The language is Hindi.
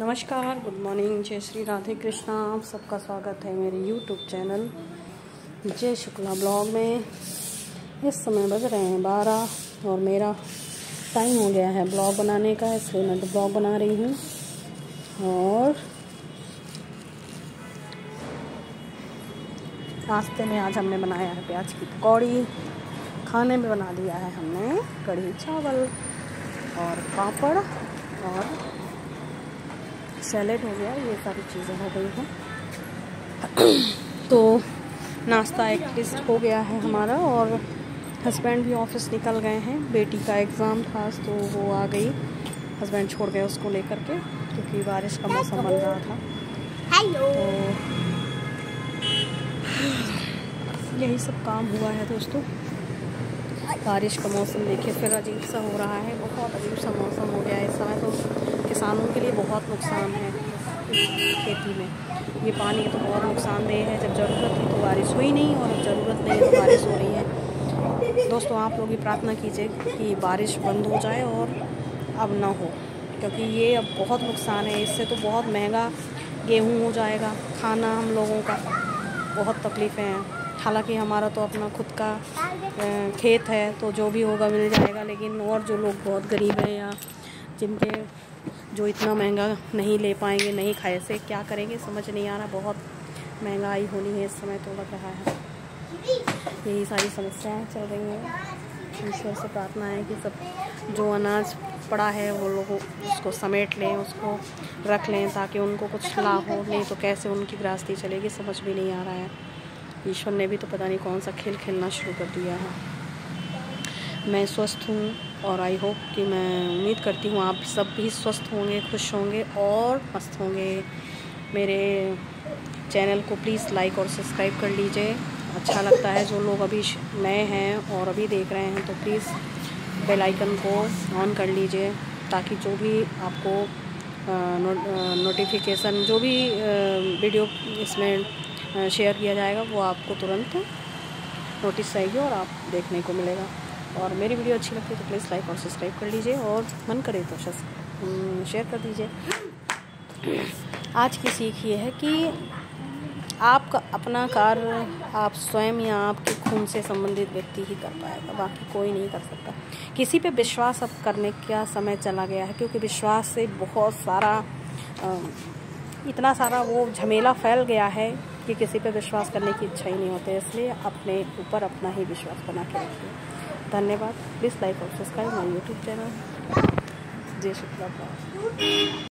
नमस्कार, गुड मॉर्निंग, जय श्री राधे कृष्णा। आप सबका स्वागत है मेरे YouTube channel Jai Shukla blog में। इस समय बज रहे हैं 12 और मेरा टाइम हो गया है ब्लॉग बनाने का, इसलिए मैं तो ब्लॉग बना रही हूँ। और नाश्ते में आज हमने बनाया है प्याज की पकौड़ी। खाने में बना लिया है हमने कढ़ी चावल और पापड़ और सैलेड हो गया। ये सारी चीज़ें हो गई हैं। तो नाश्ता एटलीस्ट हो गया है हमारा। और हस्बैंड भी ऑफिस निकल गए हैं, बेटी का एग्ज़ाम था तो वो आ गई, हस्बैंड छोड़ गए उसको लेकर के, क्योंकि बारिश का मौसम बन रहा था। तो यही सब काम हुआ है दोस्तों। बारिश का मौसम देखिए फिर अजीब सा हो रहा है, बहुत अजीब सा मौसम हो गया है इस समय। तो किसानों के लिए बहुत नुकसान है खेती में। ये पानी तो बहुत नुकसानदेह है। जब ज़रूरत थी तो बारिश हुई नहीं, और अब ज़रूरत नहीं तो बारिश हो रही है। दोस्तों, आप लोग भी प्रार्थना कीजिए कि बारिश बंद हो जाए और अब ना हो, क्योंकि ये अब बहुत नुकसान है। इससे तो बहुत महंगा गेहूँ हो जाएगा, खाना हम लोगों का बहुत तकलीफ़ें हैं। हालांकि हमारा तो अपना खुद का खेत है, तो जो भी होगा मिल जाएगा। लेकिन और जो लोग बहुत गरीब हैं या जिनके जो इतना महंगा नहीं ले पाएंगे, नहीं खाए से क्या करेंगे समझ नहीं आ रहा। बहुत महंगाई होनी है इस समय तो लग रहा है। यही सारी समस्याएं चल रही हैं। ईश्वर से प्रार्थना है कि सब जो अनाज पड़ा है वो लोग उसको समेट लें, उसको रख लें, ताकि उनको कुछ लाभ हो। नहीं तो कैसे उनकी गृहस्थी चलेगी समझ भी नहीं आ रहा है। ईश्वर ने भी तो पता नहीं कौन सा खेल खेलना शुरू कर दिया है। मैं स्वस्थ हूँ और आई होप कि मैं उम्मीद करती हूँ आप सब भी स्वस्थ होंगे, खुश होंगे और मस्त होंगे। मेरे चैनल को प्लीज़ लाइक और सब्सक्राइब कर लीजिए। अच्छा लगता है। जो लोग अभी नए हैं और अभी देख रहे हैं तो प्लीज़ बेल आइकन को ऑन कर लीजिए, ताकि जो भी आपको नोटिफिकेशन, जो भी वीडियो इसमें शेयर किया जाएगा वो आपको तुरंत नोटिस आएगी और आप देखने को मिलेगा। और मेरी वीडियो अच्छी लगती है तो प्लीज़ लाइक और सब्सक्राइब कर लीजिए, और मन करे तो शेयर कर दीजिए। आज की सीख ये है कि आपका अपना कार्य आप स्वयं या आपके खून से संबंधित व्यक्ति ही कर पाएगा, बाकी कोई नहीं कर सकता। किसी पे विश्वास अब करने का समय चला गया है, क्योंकि विश्वास से बहुत सारा इतना सारा वो झमेला फैल गया है कि किसी पे विश्वास करने की इच्छा ही नहीं होती। इसलिए अपने ऊपर अपना ही विश्वास बना के रखिए। धन्यवाद। प्लीज़ लाइक और subscribe my YouTube channel Jai Shukla.